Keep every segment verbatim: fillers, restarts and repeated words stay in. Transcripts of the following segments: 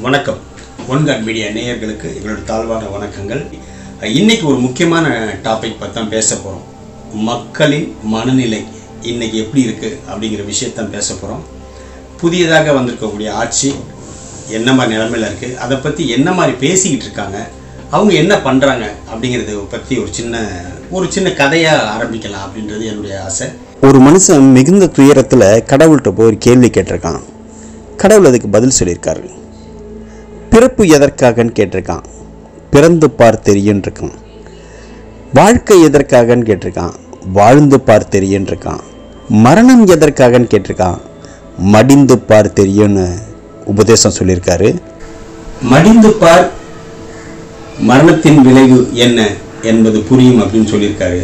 வணக்கம் ஒன்காட் மீடியா நேயர்களுக்கு எங்களோட தாழ்வான வணக்கங்கள். இன்னைக்கு ஒரு முக்கியமான டாபிக் பற்றி தான் பேச போகிறோம். மக்களின் மனநிலை இன்னைக்கு எப்படி இருக்குது அப்படிங்கிற விஷயத்தான் பேச போகிறோம். புதியதாக வந்திருக்கக்கூடிய ஆட்சி என்ன மாதிரி நிலைமையில் இருக்குது, அதை பற்றி என்ன மாதிரி பேசிக்கிட்டு இருக்காங்க, அவங்க என்ன பண்ணுறாங்க அப்படிங்கிறத பற்றி ஒரு சின்ன ஒரு சின்ன கதையாக ஆரம்பிக்கலாம் அப்படின்றது என்னுடைய ஆசை. ஒரு மனுஷன் மிகுந்த துயரத்தில் கடவுள்கிட்ட போய் ஒரு கேள்வி கேட்டிருக்கான். கடவுள் அதுக்கு பதில் சொல்லியிருக்காரு. பிறப்பு எதற்காகன்னு கேட்டிருக்கான். பிறந்து பார் தெரியுன்னு இருக்கான். வாழ்க்கை எதற்காகன்னு கேட்டிருக்கான். வாழ்ந்து பார் தெரியுன்னு இருக்கான். மரணம் எதற்காகன்னு கேட்டிருக்கான். மடிந்து பார் தெரியும்னு உபதேசம் சொல்லியிருக்காரு. மடிந்து பார், மரணத்தின் விளைவு என்ன என்பது புரியும் அப்படின்னு சொல்லியிருக்காரு.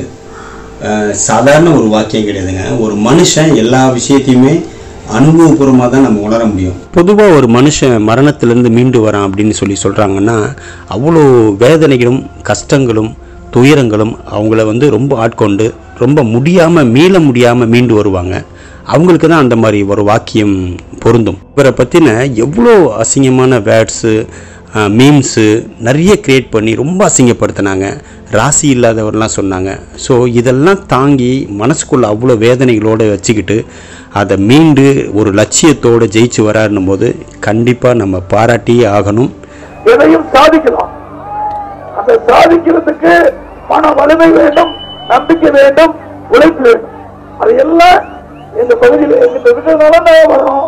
சாதாரண ஒரு வாக்கியம் கிடையாதுங்க. ஒரு மனுஷன் எல்லா விஷயத்தையுமே அனுபவபூர்வமாக தான் நம்ம உணர முடியும். பொதுவாக ஒரு மனுஷன் மரணத்திலேருந்து மீண்டு வரான் அப்படின்னு சொல்லி சொல்கிறாங்கன்னா அவ்வளோ வேதனைகளும் கஷ்டங்களும் துயரங்களும் அவங்கள வந்து ரொம்ப ஆட்கொண்டு ரொம்ப முடியாமல் மீள முடியாமல் மீண்டு வருவாங்க. அவங்களுக்கு தான் அந்த மாதிரி ஒரு வாக்கியம் பொருந்தும். இவரை பற்றின எவ்வளோ அசிங்கமான வேர்ட்ஸு மீம்ஸு நிறைய க்ரியேட் பண்ணி ரொம்ப அசிங்கப்படுத்தினாங்க. ராசி இல்லாதவரெலாம் சொன்னாங்க. ஸோ இதெல்லாம் தாங்கி மனசுக்குள்ளே அவ்வளோ வேதனைகளோடு வச்சுக்கிட்டு அதை மீண்டு ஒரு லட்சியத்தோடு ஜெயிச்சு வராருன்னும் போது கண்டிப்பாக நம்ம பாராட்டியே ஆகணும். எதையும் சாதிக்கலாம். அதை சாதிக்கிறதுக்கு மன வலிமை வேண்டும், நம்பிக்கை வேண்டும், உழைப்பு வேண்டும். அது எல்லாம் எங்க பகுதியில் எங்கிட்ட இருக்கிறதுனால நான் வரோம்.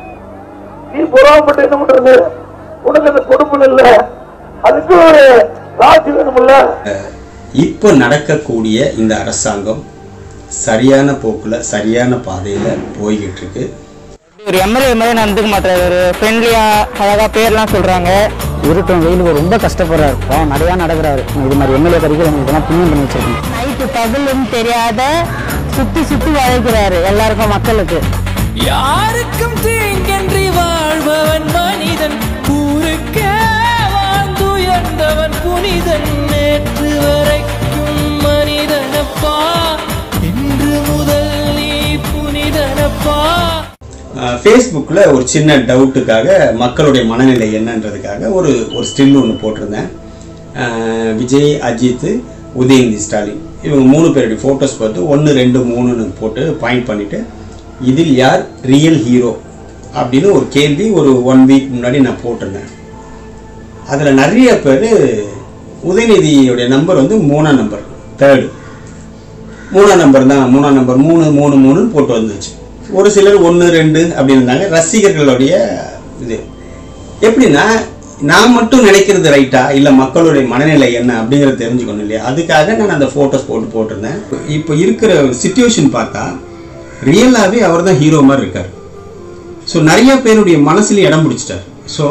நீ பொறாமப்பட்டு என்ன பண்றது? உனக்கு அந்த கொடுப்பு இல்ல, அதுக்கு ஒரு ராசி வேணும்ல. இப்போ நடக்கக்கூடிய இந்த அரசாங்கம் சரியான போக்குல சரியான பாதையில போய்கிட்டு இருக்கு. ஒரு எம்எல்ஏ மாதிரி நடந்துக்க மாட்டாரு. ஒரு ஃப்ரெண்ட்லியா அழகா பேர்லாம் சொல்றாங்க. இருட்டும் வெயிலுக்கு ரொம்ப கஷ்டப்படுறாரு. பாவம் நிறையா நடக்கிறாரு. இது மாதிரி எம்எல்ஏ கிடைக்கிறவங்களுக்கெல்லாம் புண்ணியம் பண்ணி வச்சிருக்கோம். நைட்டு பகலும் தெரியாத சுத்தி சுத்தி வாழ்கிறாரு எல்லாருக்கும், மக்களுக்கு. யாருக்கும் தீங்கன்றி வாழ்பவன் மனிதன், ஊருக்கே வாழ்ந்துயர்ந்தவன் புனிதன். நேற்று வரைக்கும் மனிதனப்பா, இன்று முதல் நீ புனிதனப்பா. ஃபேஸ்புக்கில் ஒரு சின்ன டவுட்டுக்காக மக்களுடைய மனநிலை என்னன்றதுக்காக ஒரு ஒரு ஸ்டில் ஒன்று போட்டிருந்தேன். விஜய், அஜித், உதயநிதி ஸ்டாலின் இவங்க மூணு பேருடைய ஃபோட்டோஸ் பார்த்து ஒன்று ரெண்டு மூணுன்னு போட்டு பாயிண்ட் பண்ணிவிட்டு இதில் யார் ரியல் ஹீரோ அப்படின்னு ஒரு கேள்வி ஒரு ஒன் வீக் முன்னாடி நான் போட்டிருந்தேன். அதில் நிறைய பேர் உதயநிதியோடைய நம்பர் வந்து மூணாம் நம்பர், தேர்டு மூணாம் நம்பர் தான், மூணாம் நம்பர் மூணு மூணு மூணுன்னு போட்டு வந்துச்சு. ஒரு சிலர் ஒன்று ரெண்டு அப்படின்னு இருந்தாங்க. ரசிகர்களுடைய இது எப்படின்னா, நான் மட்டும் நினைக்கிறது ரைட்டா இல்லை மக்களுடைய மனநிலை என்ன அப்படிங்கிறத தெரிஞ்சுக்கணும் இல்லையா? அதுக்காக நான் அந்த ஃபோட்டோஸ் போட்டு போட்டிருந்தேன். இப்போ இருக்கிற சிச்சுவேஷன் பார்த்தா ரியலாகவே அவர் தான் ஹீரோ மாதிரி இருக்கார். ஸோ நிறைய பேருடைய மனசுல இடம் பிடிச்சிட்டார். ஸோ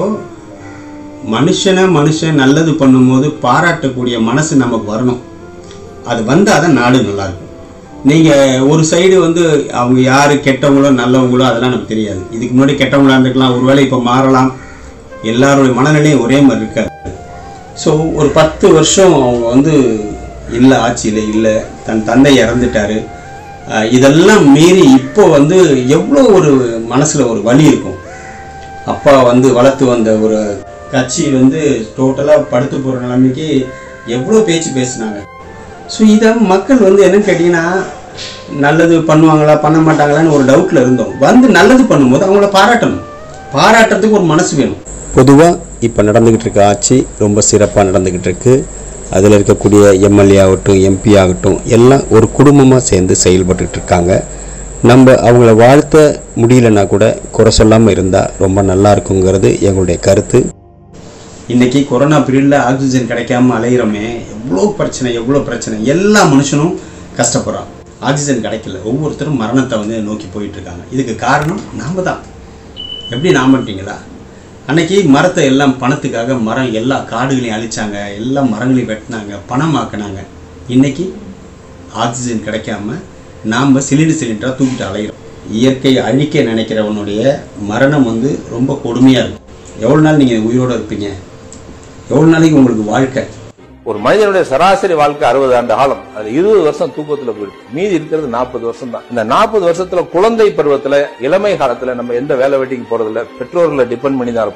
மனுஷனை மனுஷன் நல்லது பண்ணும்போது பாராட்டக்கூடிய மனசு நமக்கு வரணும். அது வந்தால் தான் நாடு நல்லாயிருக்கும். நீங்கள் ஒரு சைடு வந்து அவங்க யார் கெட்டவங்களோ நல்லவங்களோ அதெல்லாம் நமக்கு தெரியாது. இதுக்கு முன்னாடி கெட்டவங்களா இருந்துக்கலாம், ஒருவேளை இப்போ மாறலாம். எல்லாருடைய மனநிலையும் ஒரே மாதிரி இருக்காது. ஸோ ஒரு பத்து வருஷம் அவங்க வந்து இல்லை, ஆட்சியில் இல்லை, தன் தந்தை இறந்துட்டாரு. இதெல்லாம் மீறி இப்போ வந்து எவ்வளோ ஒரு மனசில் ஒரு வலி இருக்கும். அப்பா வந்து வளர்த்து வந்த ஒரு கட்சி வந்து டோட்டலாக படுத்து போகிற நிலைமைக்கு எவ்வளோ பேச்சு பேசுனாங்க. ஸோ இதை மக்கள் வந்து என்னன்னு கேட்டிங்கன்னா, நல்லது பண்ணுவாங்களா பண்ண மாட்டாங்களான்னு ஒரு டவுட்டில் இருந்தோம். வந்து நல்லது பண்ணும்போது அவங்கள பாராட்டணும். பாராட்டுறதுக்கு ஒரு மனசு வேணும். பொதுவாக இப்போ நடந்துக்கிட்டு இருக்க ஆட்சி ரொம்ப சிறப்பாக நடந்துக்கிட்டு இருக்கு. அதில் இருக்கக்கூடிய எம்எல்ஏ ஆகட்டும், எம்பி ஆகட்டும், எல்லாம் ஒரு குடும்பமாக சேர்ந்து செயல்பட்டுக்கிட்டு இருக்காங்க. நம்ம அவங்கள வாழ்த்த முடியலன்னா கூட குறை சொல்லாமல் இருந்தால் ரொம்ப நல்லா இருக்குங்கிறது எங்களுடைய கருத்து. இன்றைக்கி கொரோனா பீரியடில் ஆக்சிஜன் கிடைக்காம அலையிறோமே, எவ்வளோ பிரச்சனை எவ்வளோ பிரச்சனை. எல்லா மனுஷனும் கஷ்டப்படுறான். ஆக்சிஜன் கிடைக்கல, ஒவ்வொருத்தரும் மரணத்தை வந்து நோக்கி போயிட்டுருக்காங்க. இதுக்கு காரணம் நாம் தான். எப்படி நாமட்டிங்களா? அன்னைக்கு மரத்தை எல்லாம் பணத்துக்காக மரம் எல்லா காடுகளையும் அழிச்சாங்க, எல்லா மரங்களையும் வெட்டினாங்க, பணமாக்கினாங்க. இன்றைக்கி ஆக்சிஜன் கிடைக்காம நாம் சிலிண்டர் சிலிண்டராக தூக்கிட்டு அலைகிறோம். இயற்கை அழிக்க நினைக்கிறவனுடைய மரணம் வந்து ரொம்ப கொடுமையாக இருக்கும். எவ்வளோ நாள் நீங்கள் உயிரோடு இருப்பீங்க? எவ்வளோ நாளைக்கு உங்களுக்கு வாழ்க்கை? ஒரு மனிதனுடைய சராசரி வாழ்க்கை அறுபது ஆண்டு காலம். அது இருபது வருஷம் தூக்கத்துல போயிடுது. மீதி இருக்கிறது நாற்பது வருஷம் தான். இந்த நாற்பது வருஷத்துல குழந்தை பருவத்துல, இளமை காலத்துல நம்ம எந்த வேலை வெட்டிக்கு போறது இல்ல, பெற்றோர்களை டிபெண்ட் பண்ணி தான் இருப்போம்.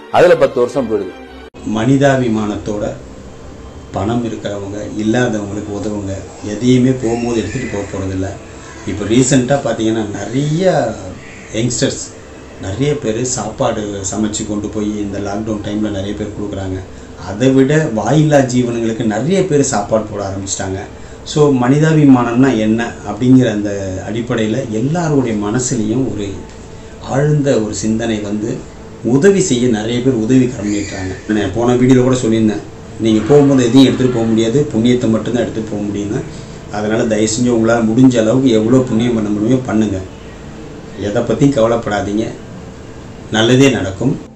அதுல பத்து வருஷம் போயிடுது. மனிதாபிமானத்தோட பணம் இருக்கிறவங்க இல்லாதவங்களுக்கு உதவுங்க. எதையுமே போகும்போது எடுத்துகிட்டு போக போகிறதில்ல. இப்போ ரீசெண்டாக பார்த்தீங்கன்னா நிறைய யங்ஸ்டர்ஸ் நிறைய பேர் சாப்பாடு சமைச்சு கொண்டு போய் இந்த லாக்டவுன் டைமில் நிறைய பேர் கொடுக்குறாங்க. அதை விட வாயில்லா ஜீவனங்களுக்கு நிறைய பேர் சாப்பாடு போட ஆரம்பிச்சிட்டாங்க. ஸோ மனிதாபிமானம்னா என்ன அப்படிங்கிற அந்த அடிப்படையில் எல்லாருடைய மனசுலேயும் ஒரு ஆழ்ந்த ஒரு சிந்தனை வந்து உதவி செய்ய நிறைய பேர் உதவி கரமிட்டாங்க. நான் போன வீடியோவில் கூட சொல்லியிருந்தேன், நீங்கள் போகும்போது எதையும் எடுத்துகிட்டு போக முடியாது, புண்ணியத்தை மட்டும்தான் எடுத்துகிட்டு போக முடியும்னு. அதனால் தயவு செஞ்சு உங்களால் முடிஞ்ச அளவுக்கு எவ்வளோ புண்ணியம் பண்ண முடியுமோ பண்ணுங்கள். எதை பற்றியும் கவலைப்படாதீங்க, நல்லதே நடக்கும்.